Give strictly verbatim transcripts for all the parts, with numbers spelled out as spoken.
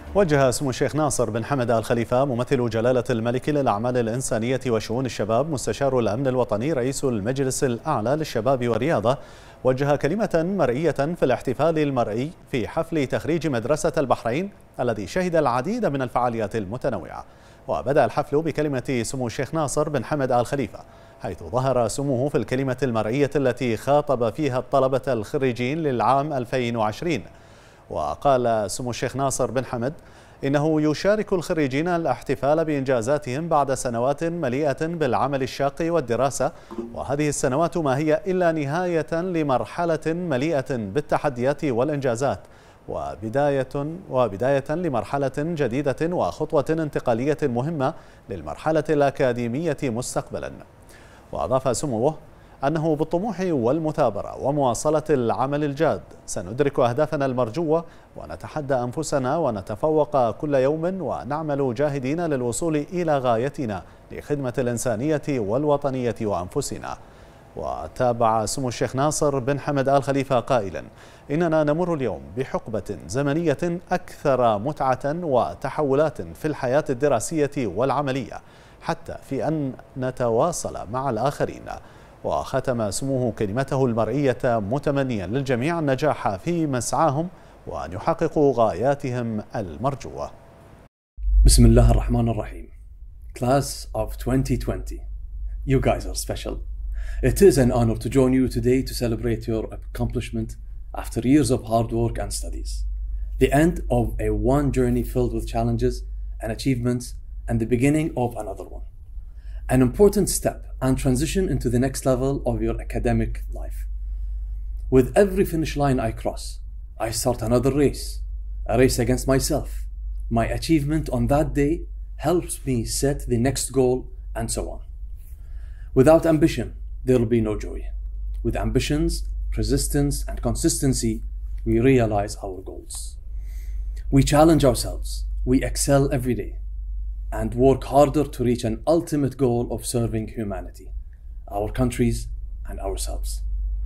وجه سمو الشيخ ناصر بن حمد آل خليفة ممثل جلالة الملك للأعمال الإنسانية وشؤون الشباب مستشار الأمن الوطني رئيس المجلس الأعلى للشباب والرياضة، وجه كلمة مرئية في الاحتفال المرئي في حفل تخريج مدرسة البحرين الذي شهد العديد من الفعاليات المتنوعة. وبدأ الحفل بكلمة سمو الشيخ ناصر بن حمد آل خليفة، حيث ظهر سموه في الكلمة المرئية التي خاطب فيها الطلبة الخريجين للعام ألفين وعشرين. وقال سمو الشيخ ناصر بن حمد إنه يشارك الخريجين الاحتفال بإنجازاتهم بعد سنوات مليئة بالعمل الشاق والدراسة، وهذه السنوات ما هي إلا نهاية لمرحلة مليئة بالتحديات والإنجازات، وبداية وبداية لمرحلة جديدة وخطوة انتقالية مهمة للمرحلة الأكاديمية مستقبلا. وأضاف سموه أنه بالطموح والمثابرة ومواصلة العمل الجاد سندرك أهدافنا المرجوة ونتحدى أنفسنا ونتفوق كل يوم ونعمل جاهدين للوصول إلى غايتنا لخدمة الإنسانية والوطنية وأنفسنا. وتابع سمو الشيخ ناصر بن حمد آل خليفة قائلا: إننا نمر اليوم بحقبة زمنية أكثر متعة وتحولات في الحياة الدراسية والعملية حتى في أن نتواصل مع الآخرين. وختم سموه كلمته المرئية متمنيا للجميع النجاح في مسعاهم وأن يحققوا غاياتهم المرجوة. بسم الله الرحمن الرحيم. Class of twenty twenty, you guys are special. It is an honor to join you today to celebrate your accomplishment after years of hard work and studies. The end of a one journey filled with challenges and achievements and the beginning of another one. An important step and transition into the next level of your academic life. With every finish line I cross, I start another race, a race against myself. My achievement on that day helps me set the next goal, and so on. Without ambition, there will be no joy. With ambitions, persistence, and consistency, we realize our goals. We challenge ourselves, we excel every day, and work harder to reach an ultimate goal of serving humanity, our countries, and ourselves.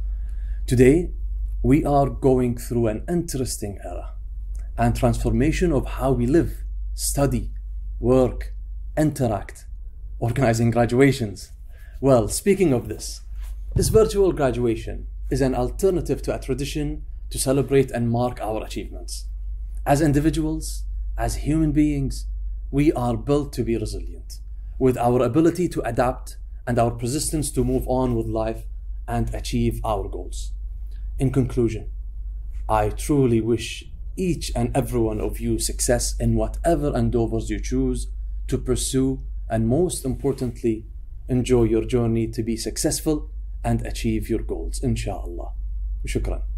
Today, we are going through an interesting era and transformation of how we live, study, work, interact, organizing graduations. Well, speaking of this, this virtual graduation is an alternative to a tradition to celebrate and mark our achievements. As individuals, as human beings, we are built to be resilient, with our ability to adapt and our persistence to move on with life and achieve our goals. In conclusion, I truly wish each and every one of you success in whatever endeavors you choose to pursue, and most importantly, enjoy your journey to be successful and achieve your goals, inshallah. Shukran.